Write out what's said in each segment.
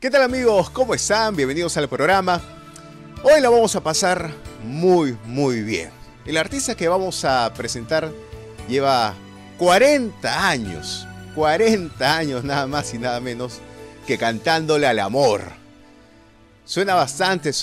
¿Qué tal amigos? ¿Cómo están? Bienvenidos al programa. Hoy la vamos a pasar muy bien. El artista que vamos a presentar lleva 40 años nada más y nada menos que cantándole al amor. Suena bastante,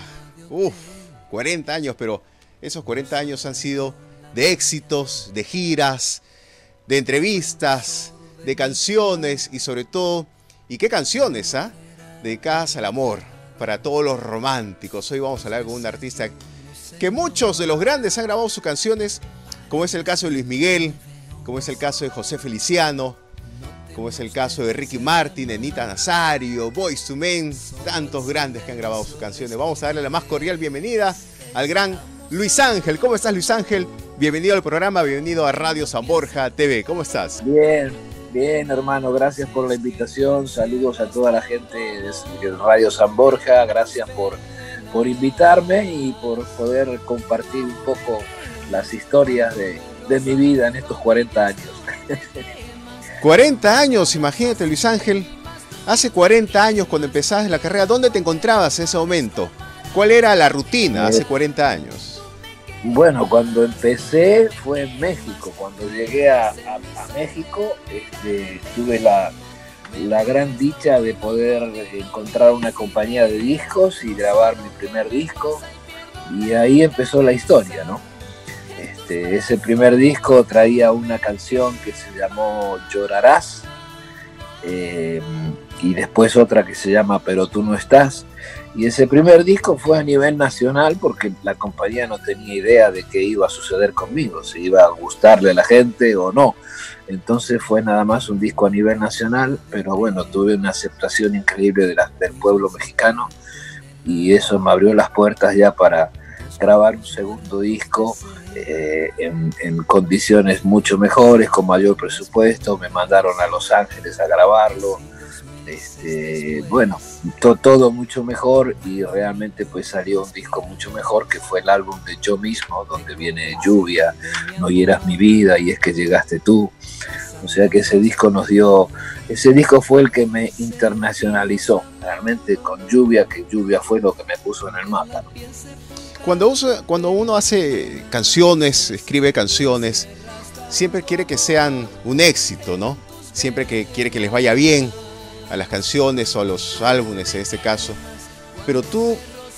40 años, pero esos 40 años han sido de éxitos, de giras, de entrevistas, de canciones y sobre todo, ¿y qué canciones, dedicadas al amor, para todos los románticos? Hoy vamos a hablar con un artista que muchos de los grandes han grabado sus canciones, como es el caso de Luis Miguel, como es el caso de José Feliciano, como es el caso de Ricky Martin, Anita Nazario, Boyz II Men, tantos grandes que han grabado sus canciones. Vamos a darle la más cordial bienvenida al gran Luis Ángel. ¿Cómo estás, Luis Ángel? Bienvenido al programa, bienvenido a Radio San Borja TV. ¿Cómo estás? Bien, hermano, gracias por la invitación. Saludos a toda la gente de Radio San Borja. Gracias por invitarme y por poder compartir un poco las historias de mi vida en estos 40 años. 40 años, imagínate, Luis Ángel. Hace 40 años, cuando empezaste la carrera, ¿dónde te encontrabas en ese momento? ¿Cuál era la rutina hace 40 años? Bueno, cuando empecé fue en México. Cuando llegué a México, tuve la gran dicha de poder encontrar una compañía de discos y grabar mi primer disco. Y ahí empezó la historia, ¿no? Ese primer disco traía una canción que se llamó Llorarás, y después otra que se llama Pero tú no estás. Y ese primer disco fue a nivel nacional porque la compañía no tenía idea de qué iba a suceder conmigo, si iba a gustarle a la gente o no. Entonces fue nada más un disco a nivel nacional, pero bueno, tuve una aceptación increíble del pueblo mexicano y eso me abrió las puertas ya para grabar un segundo disco en condiciones mucho mejores, con mayor presupuesto. Me mandaron a Los Ángeles a grabarlo. Bueno, todo mucho mejor y realmente pues salió un disco mucho mejor, que fue el álbum de Yo Mismo, donde viene Lluvia, No hieras mi vida y Es que llegaste tú. O sea que ese disco fue el que me internacionalizó realmente con Lluvia, que Lluvia fue lo que me puso en el mapa, ¿no? Cuando uno hace canciones, escribe canciones, siempre quiere que sean un éxito, ¿no? Siempre que quiere que les vaya bien a las canciones o a los álbumes en este caso. Pero tú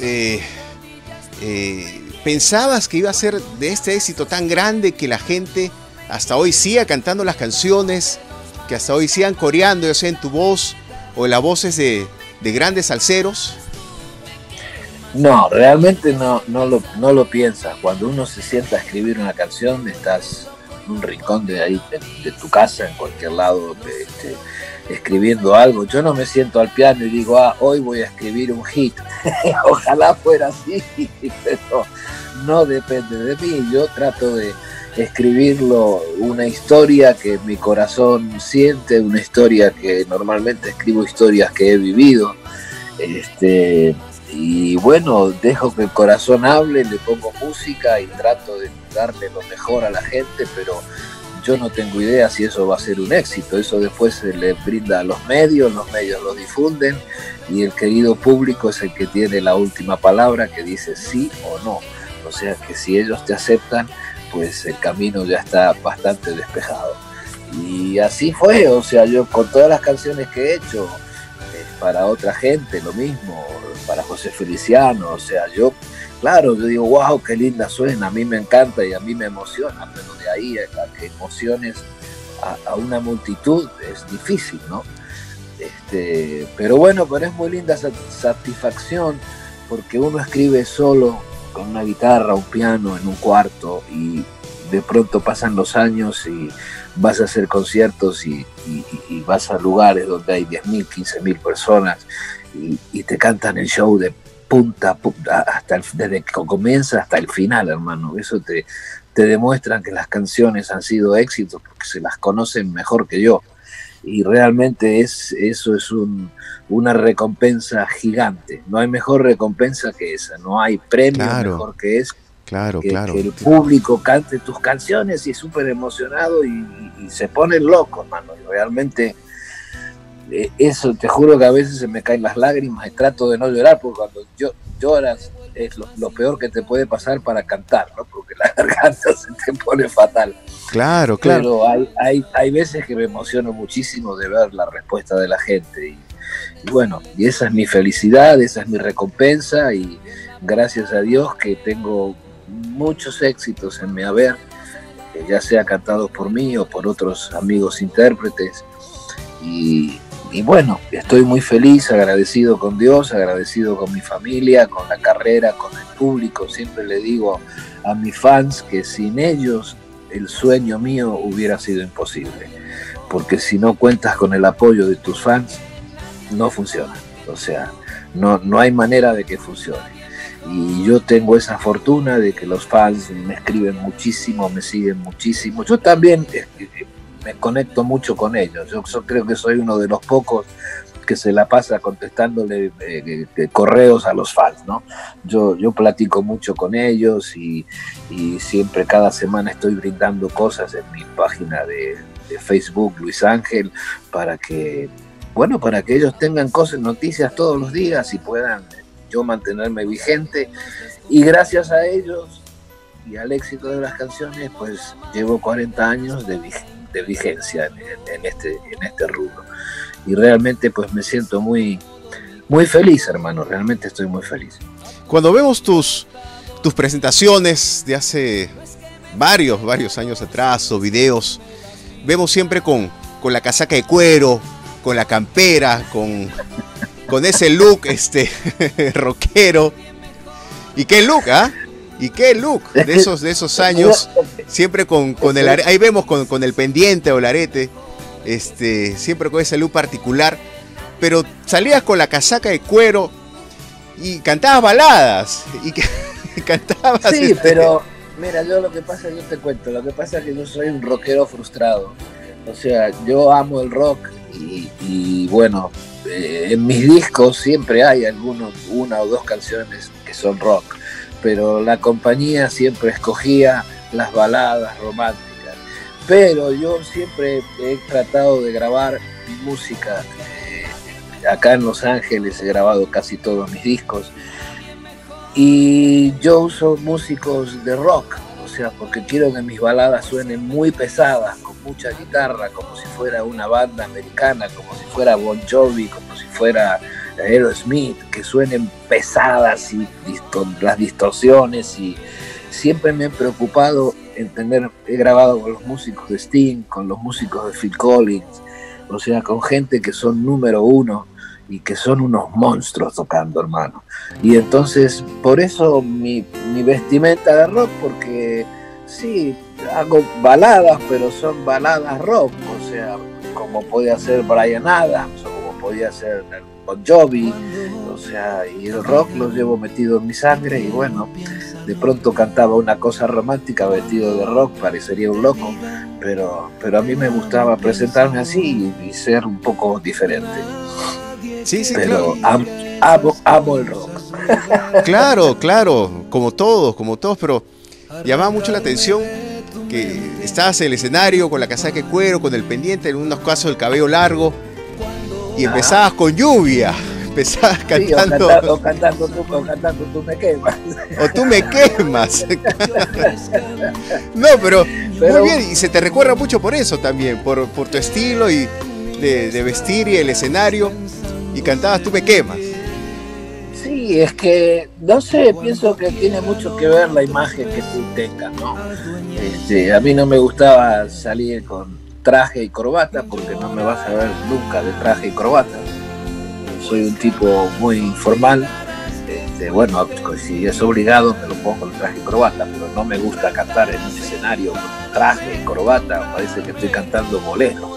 pensabas que iba a ser de este éxito tan grande que la gente hasta hoy siga cantando las canciones, que hasta hoy sigan coreando, ya sea en tu voz o en las voces de grandes salseros. No, realmente no lo piensas. Cuando uno se sienta a escribir una canción, estás en un rincón de ahí, de tu casa, en cualquier lado, escribiendo algo. Yo no me siento al piano y digo, hoy voy a escribir un hit. Ojalá fuera así, pero no depende de mí. Yo trato de escribirlo, una historia que mi corazón siente, una historia que normalmente escribo historias que he vivido. Y bueno, dejo que el corazón hable, le pongo música y trato de darle lo mejor a la gente, pero yo no tengo idea si eso va a ser un éxito. Eso después se le brinda a los medios lo difunden y el querido público es el que tiene la última palabra, que dice sí o no. O sea que si ellos te aceptan, pues el camino ya está bastante despejado. Y así fue, o sea, yo con todas las canciones que he hecho, para otra gente lo mismo, para José Feliciano, o sea, yo digo, wow, qué linda suena, a mí me encanta y a mí me emociona, pero de ahí a que emociones a una multitud es difícil, ¿no? Pero bueno, pero es muy linda satisfacción, porque uno escribe solo con una guitarra, un piano en un cuarto y de pronto pasan los años y vas a hacer conciertos y vas a lugares donde hay 10.000, 15.000 personas y te cantan el show de punta a punta, desde que comienza hasta el final, hermano. Eso te demuestran que las canciones han sido éxitos porque se las conocen mejor que yo. Y realmente eso es una recompensa gigante. No hay mejor recompensa que esa. No hay premio mejor que eso. Claro. Que el público cante tus canciones y es súper emocionado y se pone loco, hermano. Y realmente eso, te juro que a veces se me caen las lágrimas y trato de no llorar, porque cuando lloras es lo peor que te puede pasar para cantar, ¿no? Porque la garganta se te pone fatal. Claro, claro. Pero hay veces que me emociono muchísimo de ver la respuesta de la gente. Y bueno, y esa es mi felicidad, esa es mi recompensa, y gracias a Dios que tengo muchos éxitos en mi haber, ya sea cantados por mí o por otros amigos intérpretes. Y bueno, estoy muy feliz, agradecido con Dios, agradecido con mi familia, con la carrera, con el público. Siempre le digo a mis fans que sin ellos el sueño mío hubiera sido imposible, porque si no cuentas con el apoyo de tus fans, no funciona. O sea, no hay manera de que funcione. Y yo tengo esa fortuna de que los fans me escriben muchísimo, me siguen muchísimo. Yo también me conecto mucho con ellos. Yo creo que soy uno de los pocos que se la pasa contestándole correos a los fans, ¿no? Yo platico mucho con ellos y siempre, cada semana, estoy brindando cosas en mi página de Facebook, Luis Ángel, para que ellos tengan cosas, noticias todos los días, y puedan yo mantenerme vigente. Y gracias a ellos y al éxito de las canciones, pues llevo 40 años de vigencia en este rubro, y realmente pues me siento muy, muy feliz, hermano. Realmente estoy muy feliz. Cuando vemos tus presentaciones de hace varios años atrás, o videos, vemos siempre con la casaca de cuero, con la campera, con ese look rockero. ¿Y qué look, ah? ¿Y qué look de esos años? Siempre con el arete, ahí vemos con el pendiente o el arete, siempre con ese look particular. Pero salías con la casaca de cuero y cantabas baladas. Cantabas. Sí, pero mira, yo te cuento, lo que pasa es que yo soy un rockero frustrado. O sea, yo amo el rock y bueno, en mis discos siempre hay una o dos canciones que son rock, pero la compañía siempre escogía las baladas románticas. Pero yo siempre he tratado de grabar mi música. Acá en Los Ángeles he grabado casi todos mis discos, y yo uso músicos de rock, o sea, porque quiero que mis baladas suenen muy pesadas, con mucha guitarra, como si fuera una banda americana, como si fuera Bon Jovi, como si fuera Aerosmith, que suenen pesadas y con las distorsiones. Y siempre me he preocupado he grabado con los músicos de Sting, con los músicos de Phil Collins, o sea, con gente que son número uno y que son unos monstruos tocando, hermano. Y entonces, por eso mi vestimenta de rock, porque sí, hago baladas, pero son baladas rock, o sea, como podía ser Bryan Adams, o como podía ser Bon Jovi, o sea, y el rock lo llevo metido en mi sangre. Y bueno, de pronto cantaba una cosa romántica vestido de rock, parecería un loco, pero a mí me gustaba presentarme así y ser un poco diferente. Sí, pero claro. Amo el rock. Claro, como todos, pero llamaba mucho la atención que estabas en el escenario con la casaca de cuero, con el pendiente, en unos casos el cabello largo, y empezabas con lluvia, empezabas cantando. Sí, o cantando Tú me quemas. O Tú me quemas. No, pero muy bien, y se te recuerda mucho por eso también, por tu estilo y de vestir y el escenario, y cantabas Tú me quemas. Sí, es que, no sé, pienso que tiene mucho que ver la imagen que tú tengas, ¿no? A mí no me gustaba salir con traje y corbata, porque no me vas a ver nunca de traje y corbata. Soy un tipo muy informal. Bueno, si es obligado me lo pongo el traje y corbata, pero no me gusta cantar en un escenario con traje y corbata. Parece que estoy cantando boleros.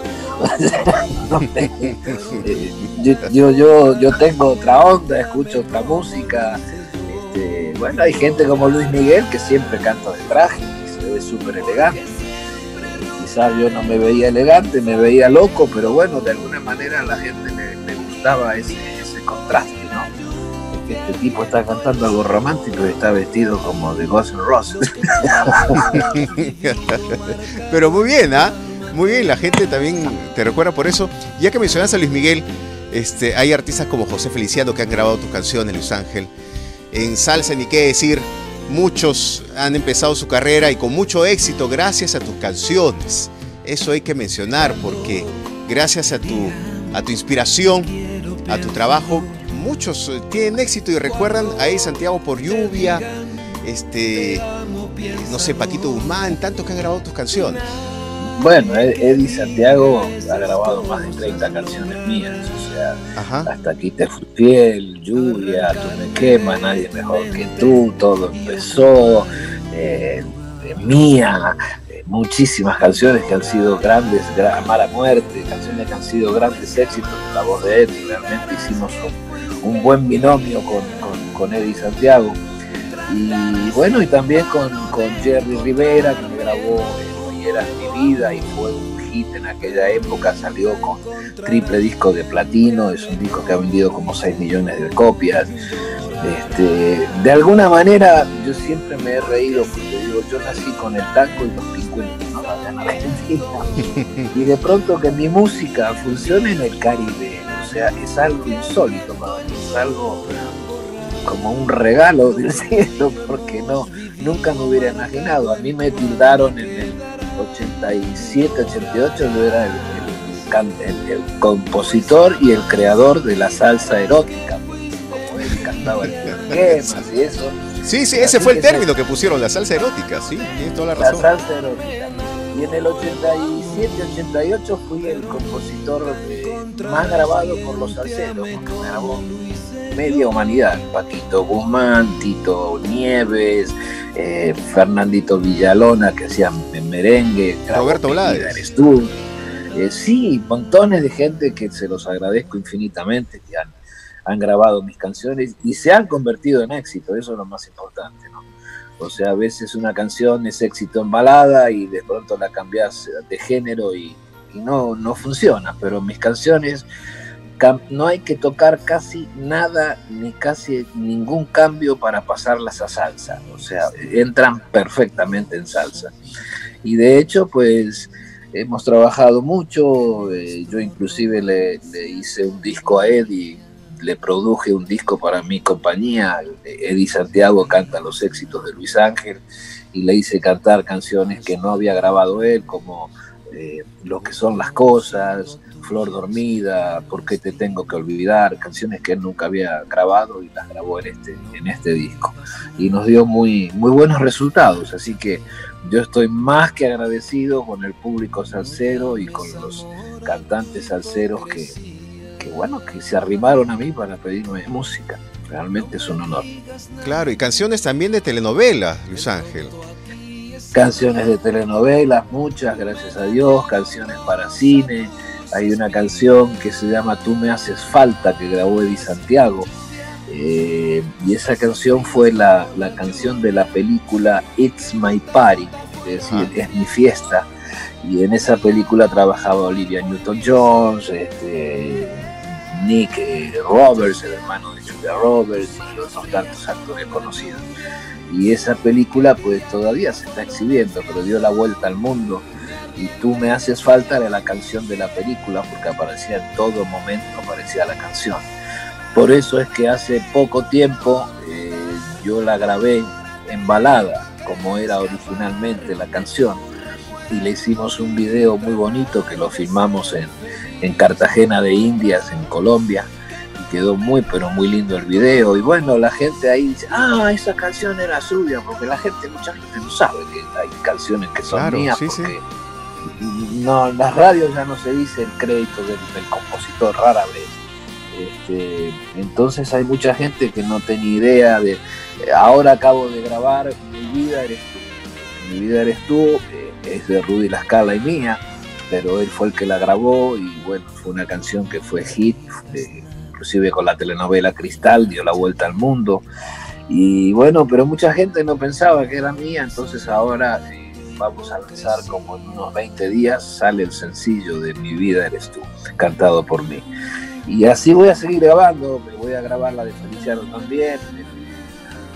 Yo tengo otra onda, escucho otra música. Bueno, hay gente como Luis Miguel que siempre canta de traje y se ve súper elegante. Quizás yo no me veía elegante, me veía loco, pero bueno, de alguna manera a la gente le gustaba ese contraste, ¿no? Que este tipo está cantando algo romántico y está vestido como de Guns N' Roses. Pero muy bien, ¿ah? Muy bien, la gente también te recuerda por eso. Ya que mencionaste a Luis Miguel, hay artistas como José Feliciano que han grabado tus canciones, Luis Ángel. En salsa, ni qué decir, muchos han empezado su carrera y con mucho éxito gracias a tus canciones. Eso hay que mencionar porque gracias a tu inspiración, a tu trabajo, muchos tienen éxito y recuerdan a Eddie Santiago por Lluvia, no sé, Paquito Guzmán, tantos que han grabado tus canciones. Bueno, Eddie Santiago ha grabado más de 30 canciones mías, o sea, ajá, Hasta aquí te fui fiel, Lluvia, Tú me quemas, Nadie mejor que tú, Todo empezó, Mía, muchísimas canciones que han sido grandes, Mala Muerte, canciones que han sido grandes éxitos con la voz de Eddie. Realmente hicimos un buen binomio con Eddie Santiago. Y bueno, y también con Jerry Rivera, que me grabó Hoy Eras Mi Vida y fue un hit en aquella época, salió con triple disco de platino, es un disco que ha vendido como 6 millones de copias. De alguna manera yo siempre me he reído porque digo, yo nací con el tango y los pingüinos, ¿no? Allá en Argentina. Y de pronto que mi música funcione en el Caribe, o sea, es algo insólito para mí, es algo como un regalo del cielo, porque nunca me hubiera imaginado. A mí me tildaron en el 87, 88, yo era el compositor y el creador de la salsa erótica, como él cantaba el Quemas y eso. Sí, ese fue el término que pusieron, la salsa erótica, sí, tienes toda la razón. La salsa erótica. Y en el 87, 88 fui el compositor más grabado por los salseros, porque me grabó media humanidad: Paquito Guzmán, Tito Nieves, Fernandito Villalona, que hacían merengue, Roberto Blades. Sí, montones de gente que se los agradezco infinitamente, que han grabado mis canciones y se han convertido en éxito. Eso es lo más importante, ¿no? O sea, a veces una canción es éxito en balada y de pronto la cambias de género y no funciona, pero mis canciones no hay que tocar casi nada ni casi ningún cambio para pasarlas a salsa, o sea, entran perfectamente en salsa. Y de hecho, pues hemos trabajado mucho, yo inclusive le hice un disco a Eddie, le produje un disco para mi compañía. Eddie Santiago canta los éxitos de Luis Ángel y le hice cantar canciones que no había grabado él, como Lo que son las cosas, Flor dormida, ¿Por qué te tengo que olvidar? Canciones que él nunca había grabado y las grabó en este disco. Y nos dio muy, muy buenos resultados, así que yo estoy más que agradecido con el público salsero y con los cantantes salseros que se arrimaron a mí para pedirme música. Realmente es un honor. Claro, y canciones también de telenovelas, Luis Ángel. Canciones de telenovelas, muchas, gracias a Dios, canciones para cine. Hay una canción que se llama Tú me haces falta, que grabó Eddie Santiago, y esa canción fue la canción de la película It's My Party, es decir, es mi fiesta, y en esa película trabajaba Olivia Newton-Jones, Nick Roberts, el hermano de Julia Roberts, y otros tantos actores conocidos. Y esa película pues todavía se está exhibiendo, pero dio la vuelta al mundo. Y Tú me haces falta era la canción de la película, porque aparecía en todo momento, aparecía la canción. Por eso es que hace poco tiempo yo la grabé en balada, como era originalmente la canción, y le hicimos un video muy bonito que lo filmamos en Cartagena de Indias, en Colombia, y quedó muy, pero muy lindo el video. Y bueno, la gente ahí dice, esa canción era suya, porque mucha gente no sabe que hay canciones que son mías, sí, porque no, en las radios ya no se dice el crédito del compositor, rara vez. Entonces hay mucha gente que no tenía idea de, ahora acabo de grabar Mi vida eres tú. Mi vida eres tú, es de Rudy La Scala y mía, pero él fue el que la grabó y bueno, fue una canción que fue hit, inclusive con la telenovela Cristal, dio la vuelta al mundo. Y bueno, pero mucha gente no pensaba que era mía, entonces ahora vamos a lanzar como en unos 20 días, sale el sencillo de Mi vida eres tú, cantado por mí. Y así voy a seguir grabando, me voy a grabar la de Feliciano también,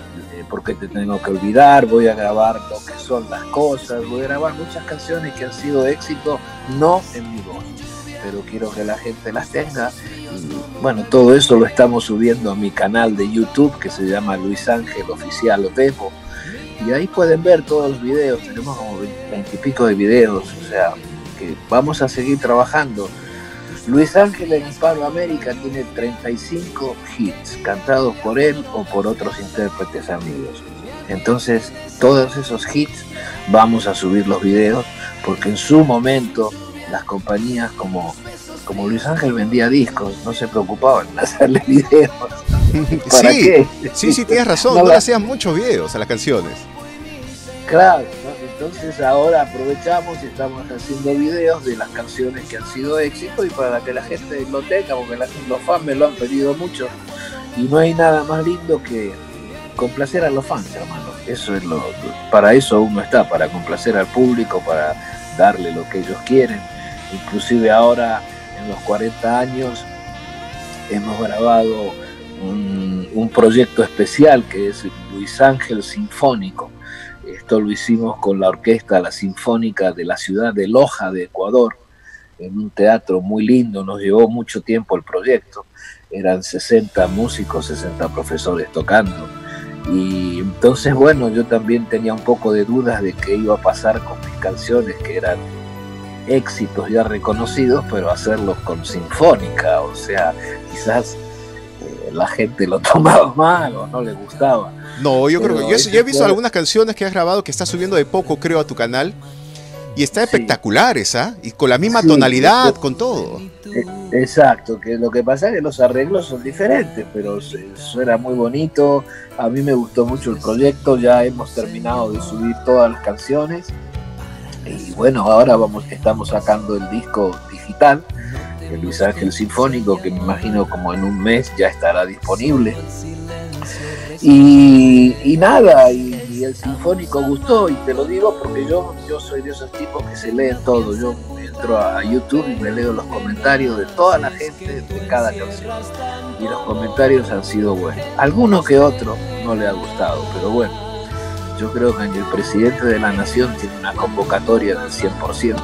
¿Por qué te tengo que olvidar? Voy a grabar Lo que son las cosas, voy a grabar muchas canciones que han sido éxito, no en mi voz, pero quiero que la gente las tenga. Y bueno, todo eso lo estamos subiendo a mi canal de YouTube que se llama Luis Ángel Oficial Demo, y ahí pueden ver todos los videos. Tenemos como 20 y pico de videos, o sea que vamos a seguir trabajando. Luis Ángel en Hispanoamérica tiene 35 hits cantados por él o por otros intérpretes amigos. Entonces, todos esos hits vamos a subir los videos, porque en su momento las compañías como Luis Ángel vendía discos, no se preocupaban en hacerle videos. ¿Para qué? Sí, tienes razón, no le hacían muchos videos a las canciones. Claro, ¿no? Entonces ahora aprovechamos y estamos haciendo videos de las canciones que han sido éxito, y para que la gente lo tenga, porque los fans me lo han pedido mucho, y no hay nada más lindo que complacer a los fans, hermano. Eso es para eso uno está, para complacer al público, para darle lo que ellos quieren. Inclusive ahora, en los 40 años, hemos grabado un proyecto especial que es Luis Ángel Sinfónico. Esto lo hicimos con la orquesta La Sinfónica de la ciudad de Loja, de Ecuador, en un teatro muy lindo. Nos llevó mucho tiempo el proyecto. Eran 60 músicos, 60 profesores tocando. Y entonces, bueno, yo también tenía un poco de dudas de qué iba a pasar con mis canciones, que eran éxitos ya reconocidos, pero hacerlos con sinfónica. O sea, quizás la gente lo tomaba mal o no le gustaba. No, yo creo que yo he visto algunas canciones que has grabado, que estás subiendo de poco, creo, a tu canal, y está espectaculares, ¿ah? Y con la misma tonalidad, con todo. Exacto, que lo que pasa es que los arreglos son diferentes, pero suena muy bonito. A mí me gustó mucho el proyecto, ya hemos terminado de subir todas las canciones, y bueno, ahora estamos sacando el disco digital, el Luis Ángel Sinfónico, que me imagino como en un mes ya estará disponible. Y nada, y el sinfónico gustó, y te lo digo porque yo soy de esos tipos que se leen todo. Yo entro a YouTube y me leo los comentarios de toda la gente de cada canción, y los comentarios han sido buenos. Alguno que otro no le ha gustado, pero bueno, yo creo que el presidente de la nación tiene una convocatoria del 100%.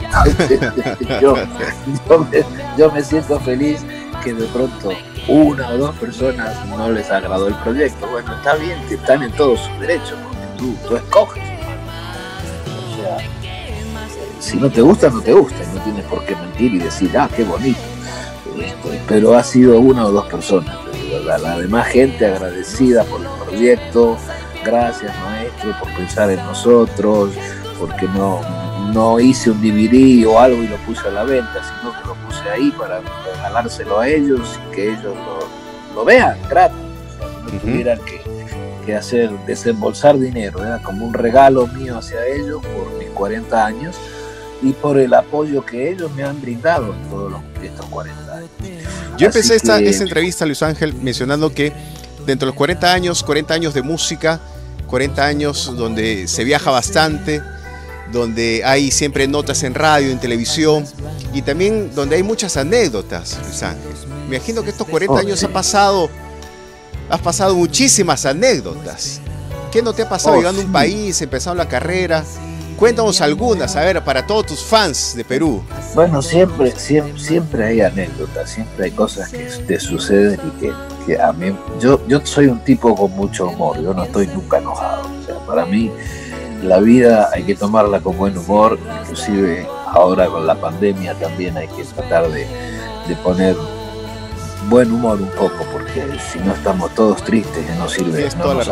yo me siento feliz que de pronto una o dos personas no les agradó el proyecto. Bueno, está bien, que están en todos sus derechos, porque tú escoges. O sea, si no te gusta, no te gusta, y no tienes por qué mentir y decir, qué bonito. Pero ha sido una o dos personas. La demás gente agradecida por el proyecto. Gracias, maestro, por pensar en nosotros, porque no hice un DVD o algo y lo puse a la venta, sino que lo puse ahí para regalárselo a ellos y que ellos lo vean gratis. O sea, no tuvieran que hacer, desembolsar dinero. Era como un regalo mío hacia ellos por mis 40 años y por el apoyo que ellos me han brindado en todos estos 40 años. Yo empecé esta entrevista, Luis Ángel, mencionando que dentro de los 40 años de música, 40 años donde se viaja bastante, donde hay siempre notas en radio, en televisión, y también donde hay muchas anécdotas, Luis Ángel. Me imagino que estos 40 años has pasado muchísimas anécdotas. ¿Qué no te ha pasado llegando a un país, empezando la carrera? Cuéntanos algunas, a ver, para todos tus fans de Perú. Bueno, siempre hay anécdotas, siempre hay cosas que te suceden y que a mí... Yo soy un tipo con mucho humor, yo no estoy nunca enojado. O sea, para mí la vida hay que tomarla con buen humor, inclusive ahora con la pandemia también hay que tratar de poner buen humor un poco, porque si no estamos todos tristes, no sirve,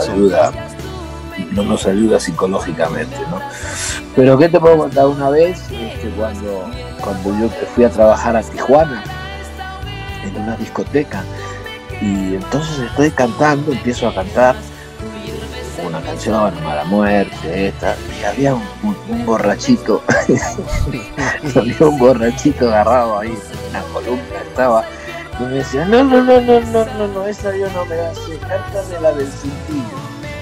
no nos ayuda psicológicamente, ¿no? Pero ¿qué te puedo contar? Una vez, cuando yo fui a trabajar a Tijuana, en una discoteca, y entonces estoy cantando, empiezo a cantar una canción, Mala Muerte, y había un borrachito, había un borrachito agarrado ahí en una columna, estaba, y me decía, no, esa yo no me la sé, cántame la del cintillo.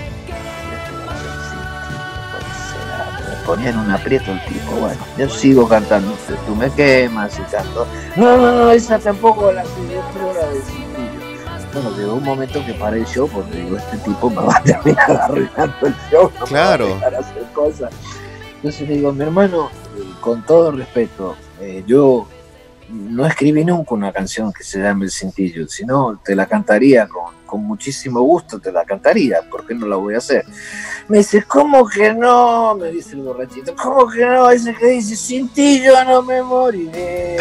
Me ponía en un aprieto el tipo. Bueno, yo sigo cantando, tú me quemas y canto, no, esa tampoco la sé, yo creo la del cintillo. Bueno, llegó un momento que paré el show porque digo, este tipo me va a terminar arruinando el show, no claro. me va a dejar hacer cosas. Entonces le digo, mi hermano, con todo respeto, yo no escribí nunca una canción que se llame El Cintillo, sino te la cantaría con muchísimo gusto, te la cantaría, ¿por qué no la voy a hacer? Me dice, ¿cómo que no? Me dice el borrachito, ¿cómo que no? Ese que dice, Cintillo, no me moriré.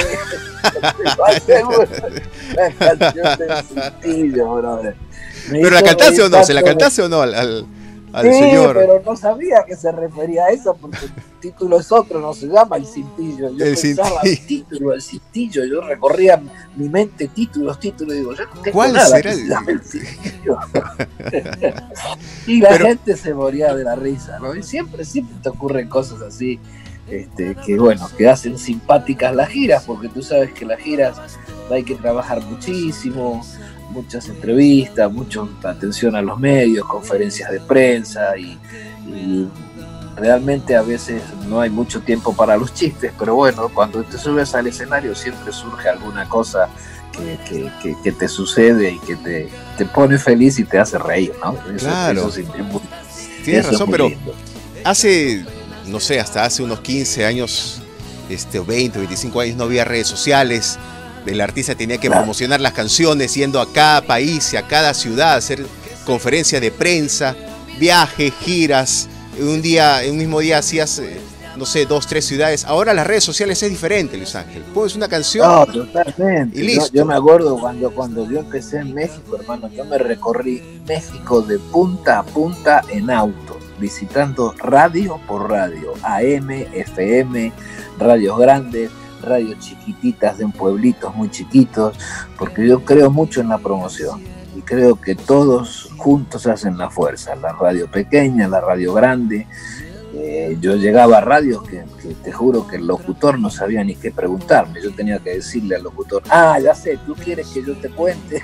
La canción del Cintillo, brother. ¿Pero la cantaste o no? ¿Se la cantaste o no al sí, señor? Pero no sabía a qué se refería a eso, porque el título es otro, no se llama El Cintillo. Yo pensaba, el título, El Cintillo, yo recorría mi mente títulos, y digo, yo no tengo ¿cuál nada será que se llame El Cintillo. Y la gente se moría de la risa, ¿no? Y siempre te ocurren cosas así, que bueno, que hacen simpáticas las giras, porque tú sabes que las giras hay que trabajar muchísimo, muchas entrevistas, mucha atención a los medios, conferencias de prensa y realmente a veces no hay mucho tiempo para los chistes, pero bueno, cuando te subes al escenario siempre surge alguna cosa que te sucede y que te pone feliz y te hace reír, ¿no? Claro. Eso tienes razón, pero lindo. Hace, no sé, hasta hace unos 15 años, o 20, 25 años no había redes sociales. El artista tenía que promocionar las canciones yendo a cada país y a cada ciudad, hacer conferencias de prensa, viajes, giras. Un mismo día hacías, no sé, 2, 3 ciudades. Ahora las redes sociales es diferente, Luis Ángel. Pones una canción. No, totalmente. Y listo. Yo me acuerdo cuando yo empecé en México, hermano, yo me recorrí México de punta a punta en auto, visitando radio por radio, AM, FM, radios grandes, radios chiquititas de pueblitos muy chiquitos, porque yo creo mucho en la promoción y creo que todos juntos hacen la fuerza, la radio pequeña, la radio grande. Yo llegaba a radios que te juro que el locutor no sabía ni qué preguntarme, yo tenía que decirle al locutor, ya sé, tú quieres que yo te cuente.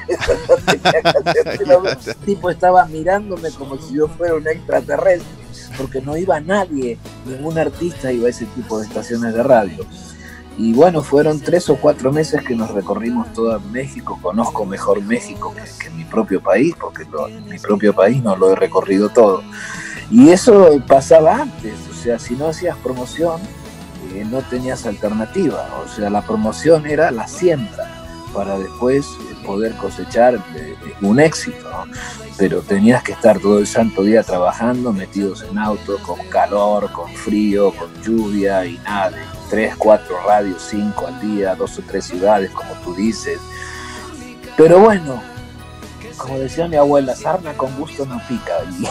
El tipo estaba mirándome como si yo fuera un extraterrestre, porque no iba nadie, ningún artista iba a ese tipo de estaciones de radio. Y bueno, fueron 3 o 4 meses que nos recorrimos todo México. Conozco mejor México que mi propio país, porque mi propio país no lo he recorrido todo. Y eso pasaba antes, o sea, si no hacías promoción, no tenías alternativa. O sea, la promoción era la siembra para después poder cosechar un éxito, ¿no? Pero tenías que estar todo el santo día trabajando, metidos en auto, con calor, con frío, con lluvia y nada, 3, 4 radios, 5 al día, 2 o 3 ciudades, como tú dices. Pero bueno, como decía mi abuela, sarna con gusto no pica.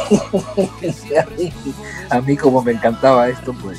Y a mí como me encantaba esto, pues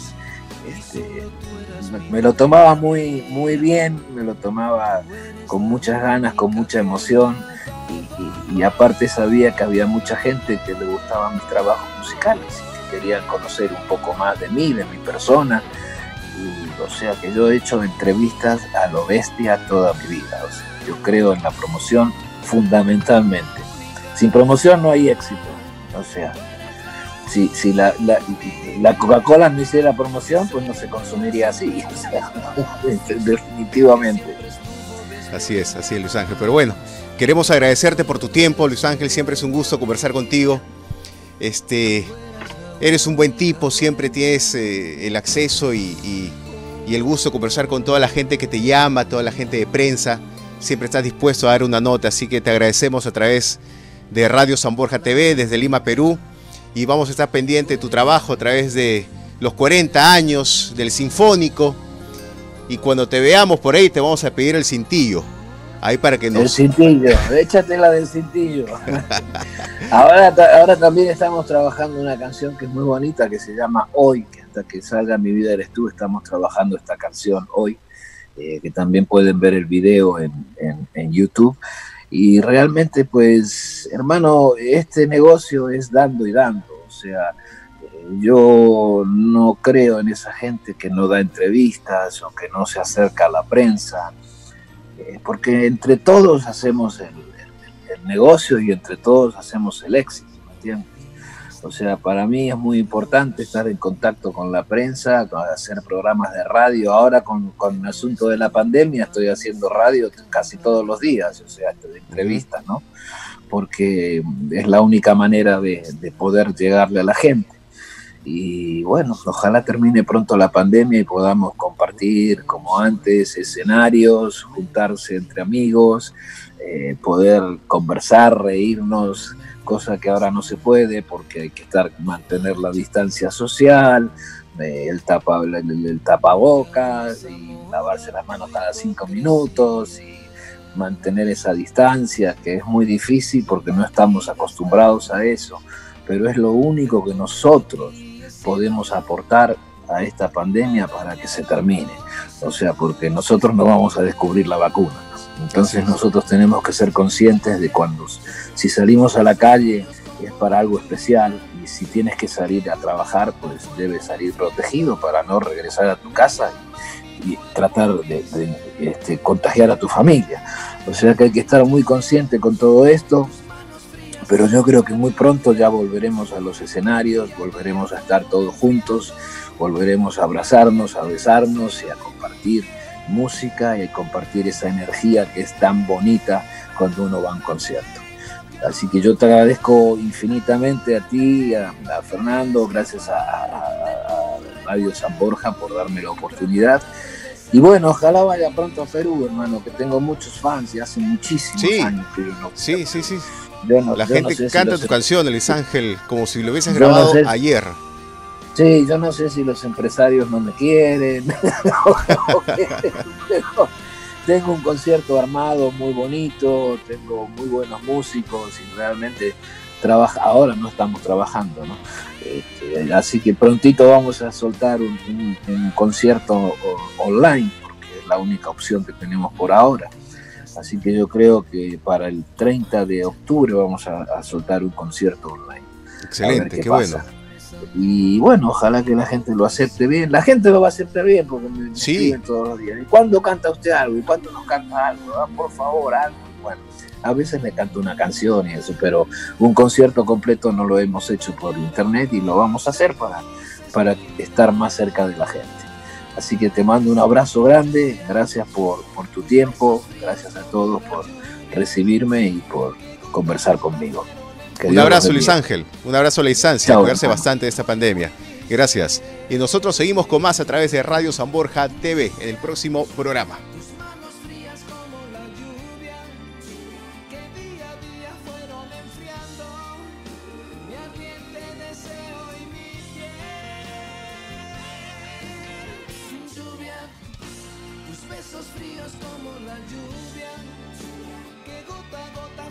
me lo tomaba muy, muy bien, me lo tomaba con muchas ganas, con mucha emoción. Y aparte sabía que había mucha gente que le gustaban mis trabajos musicales y que querían conocer un poco más de mí, de mi persona. Y, o sea que yo he hecho entrevistas a lo bestia toda mi vida. O sea, yo creo en la promoción fundamentalmente. Sin promoción no hay éxito. O sea, si la Coca-Cola no hiciera promoción, pues no se consumiría así. O sea, definitivamente. Así es, Luis Ángel. Pero bueno, queremos agradecerte por tu tiempo, Luis Ángel. Siempre es un gusto conversar contigo. Eres un buen tipo, siempre tienes el acceso y el gusto de conversar con toda la gente que te llama, toda la gente de prensa. Siempre estás dispuesto a dar una nota, así que te agradecemos a través de Radio San Borja TV, desde Lima, Perú. Y vamos a estar pendiente de tu trabajo a través de los 40 años del Sinfónico. Y cuando te veamos por ahí te vamos a pedir el cintillo. Ahí para que nos... El cintillo, échate la del cintillo. Ahora también estamos trabajando una canción que es muy bonita, que se llama Hoy, que hasta que salga Mi Vida Eres Tú, estamos trabajando esta canción Hoy, que también pueden ver el video en YouTube. Y realmente, pues, hermano, este negocio es dando y dando. O sea, yo no creo en esa gente que no da entrevistas o que no se acerca a la prensa, porque entre todos hacemos el negocio y entre todos hacemos el éxito, ¿me entiendes? O sea, para mí es muy importante estar en contacto con la prensa, hacer programas de radio. Ahora con el asunto de la pandemia estoy haciendo radio casi todos los días, o sea, de entrevistas, ¿no? Porque es la única manera de poder llegarle a la gente. Y bueno, ojalá termine pronto la pandemia y podamos compartir como antes escenarios, juntarse entre amigos, poder conversar, reírnos, cosa que ahora no se puede porque hay que mantener la distancia social, el tapabocas y lavarse las manos cada 5 minutos y mantener esa distancia, que es muy difícil porque no estamos acostumbrados a eso, pero es lo único que nosotros podemos aportar a esta pandemia para que se termine. O sea, porque nosotros no vamos a descubrir la vacuna. Entonces nosotros tenemos que ser conscientes de si salimos a la calle es para algo especial, y si tienes que salir a trabajar, pues debes salir protegido para no regresar a tu casa y tratar de contagiar a tu familia. O sea que hay que estar muy consciente con todo esto, pero yo creo que muy pronto ya volveremos a los escenarios, volveremos a estar todos juntos, volveremos a abrazarnos, a besarnos y a compartir música y a compartir esa energía que es tan bonita cuando uno va a un concierto. Así que yo te agradezco infinitamente a ti, a Fernando, gracias a Radio San Borja por darme la oportunidad. Y bueno, ojalá vaya pronto a Perú, hermano, que tengo muchos fans y hace muchísimos años que yo no. Sí. La gente canta tu canción, Luis Ángel, como si lo hubieses grabado ayer. Sí, yo no sé si los empresarios no me quieren. Tengo un concierto armado muy bonito, tengo muy buenos músicos y realmente ahora no estamos trabajando, ¿no? Así que prontito vamos a soltar un concierto online, porque es la única opción que tenemos por ahora. Así que yo creo que para el 30 de octubre vamos a soltar un concierto online. Excelente, qué bueno. Y bueno, ojalá que la gente lo acepte bien. La gente lo va a aceptar bien porque me escriben todos los días. ¿Y cuándo canta usted algo? ¿Y cuándo nos canta algo? Por favor, algo. Bueno, a veces me canto una canción y eso, pero un concierto completo no lo hemos hecho por internet y lo vamos a hacer para estar más cerca de la gente. Así que te mando un abrazo grande, gracias por tu tiempo, gracias a todos por recibirme y por conversar conmigo. Un abrazo, Luis Ángel, un abrazo a la distancia, cuidarse bastante de esta pandemia. Gracias. Y nosotros seguimos con más a través de Radio San Borja TV en el próximo programa. Tus besos fríos como la lluvia que gota a gota